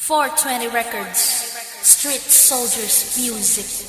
420 Records, Street Soldiers Music.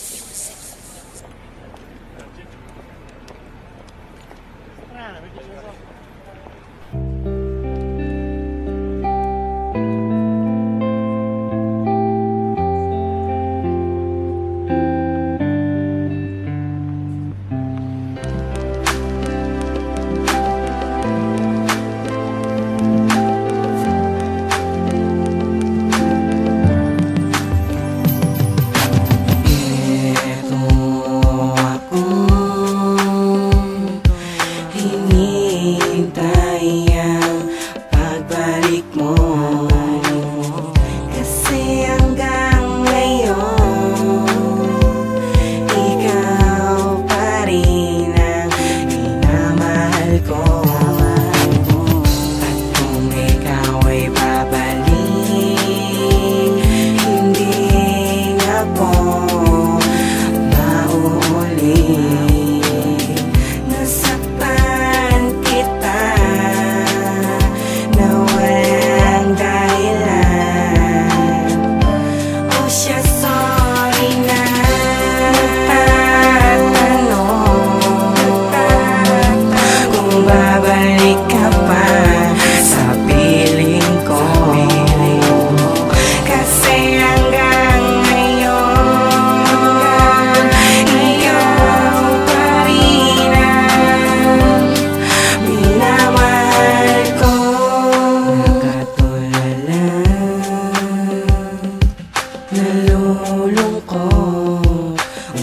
Nalulungkot,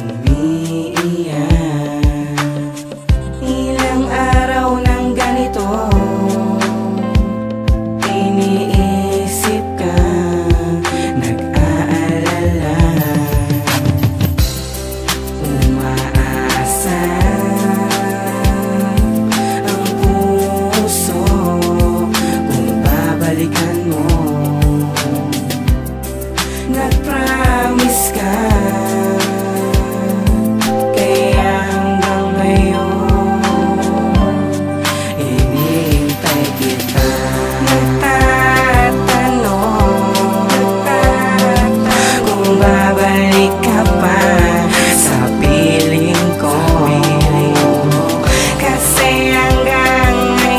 umiiyak. Ilang araw ng ganito, iniisip ka, nag-aalala, umaasa ang puso kung babalikan mo. Nag-promise ka, kaya hanggang ngayon hinihintay kita. Nagtatanong kung babalik ka pa sa piling ko, kasi hanggang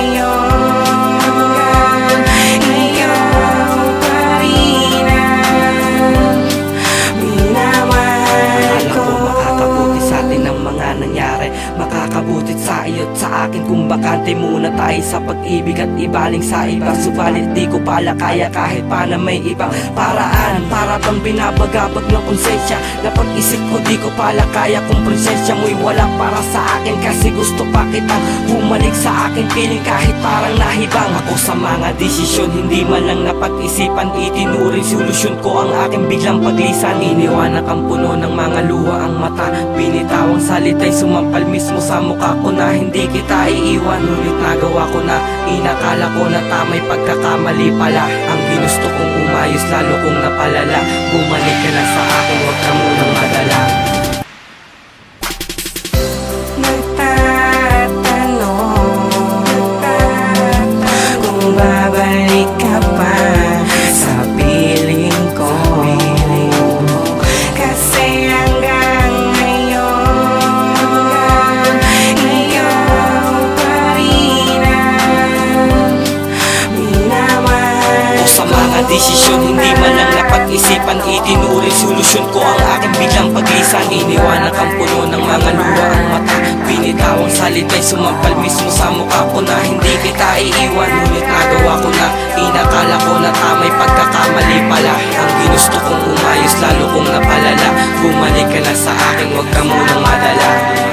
ngayon ikaw pa rin ang minamahal ko. Makakabuti sa atin ang mga nangyari, makakabutit sa iyo't sa akin kung bakante muna tayo sa pag-ibig at ibaling sa iba. Subalit di ko pala kaya kahit pa na may ibang paraan. Para bang binabagabag ng konsensya, na pag-isip ko di ko pala kaya kung presensya mo'y wala para sa akin. Kasi gusto pa kitang bumalik sa akin, piling kahit parang nahibang ako sa mga desisyon. Hindi man lang napag-isipan, itinuring solusyon ko ang aking biglang paglisan. Iniwanan kang puno ng mga luha ang mata, binitawang salita'y sumampal mismo sa mukha ko na hindi kita iiwan. Ngunit nagawa ko na, inakala ko na tama'y pagkakamali pala. Ang ginusto kong umayos lalo kong napalala. Bumalik ka na sa akin, huwag ka munang madala. Nagtatanong kung babalik ka pa sa piling ko, kasi hanggang ngayon ikaw pa rin ang minamahal O sa mga desisyon, hindi man lang napag-isipan, itinuring solusyon ko ang aking biglang paglisan. Iniwanan kang puno ng mga luha ang mata, binitawang salita'y sumampal mismo sa mukha ko na hindi kita iiwan. Ngunit nagawa ko na, inakala ko na tama'y pagkakamali pala. Ang ginusto kong umayos lalo kong napalala. Bumalik ka na sa akin, huwag ka munang madala.